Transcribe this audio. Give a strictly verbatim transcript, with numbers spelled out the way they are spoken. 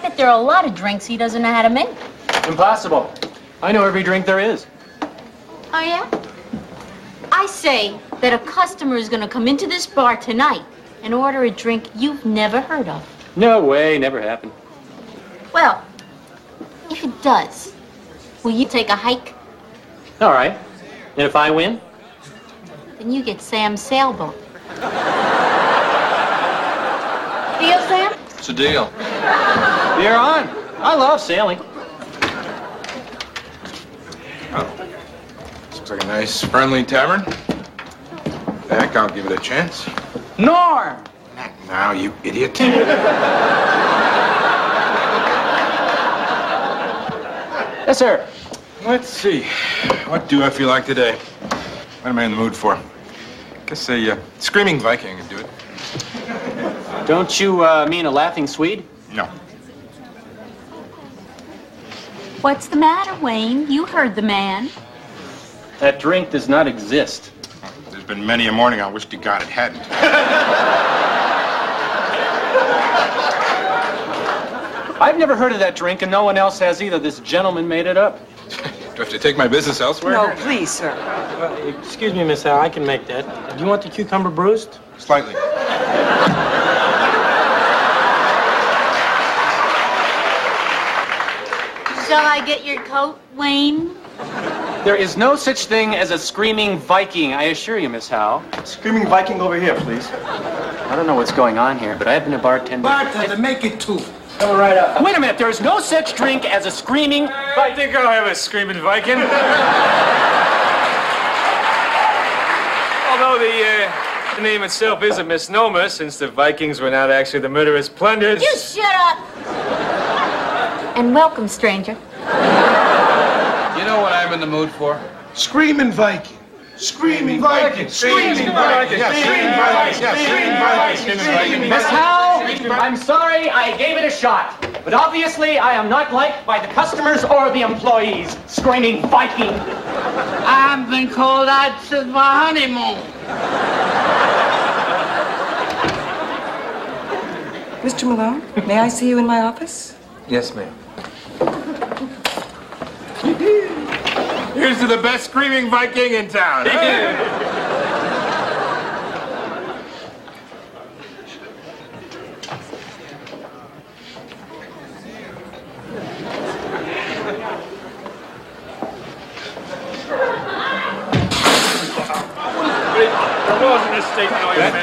bet there are a lot of drinks he doesn't know how to make. Impossible. I know every drink there is. Oh, yeah? I say that a customer is going to come into this bar tonight and order a drink you've never heard of. No way, never happened. Well, if it does, will you take a hike? All right. And if I win? Then you get Sam's sailboat. Deal, Sam? It's a deal. You're on. I love sailing. Oh. Looks like a nice, friendly tavern. Heck, I'll give it a chance. Norm! Now, you idiot. Yes, sir. Let's see. What do I feel like today? What am I in the mood for? Guess a uh, screaming Viking would do it. Don't you uh, mean a laughing Swede? No. What's the matter, Wayne? You heard the man. That drink does not exist. There's been many a morning I wish to God it hadn't. I've never heard of that drink, and no one else has either. This gentleman made it up. Do I have to take my business elsewhere? No, please, sir. Uh, excuse me, Miss Al, I can make that. Do you want the cucumber bruised? Slightly. Shall I get your coat, Wayne? There is no such thing as a screaming Viking, I assure you, Miss Howe. Screaming Viking over here, please. I don't know what's going on here, but I've been a bartender. Bartender, make it two. Come right up. Wait a minute, there is no such drink as a screaming I think I'll have a screaming Viking. Although the, uh, the name itself is a misnomer, since the Vikings were not actually the murderous plunderers. You shut up! And welcome, stranger. You know what I'm in the mood for? Screaming Viking. Screaming Viking. Screaming Viking. Screaming Viking. Screaming Viking. Miss Howe, I'm sorry I gave it a shot, but obviously I am not liked by the customers or the employees. Screaming Viking. I've been called out since my honeymoon. Mister Malone, may I see you in my office? Yes, ma'am. Here's to the best screaming Viking in town. There was a mistake, no,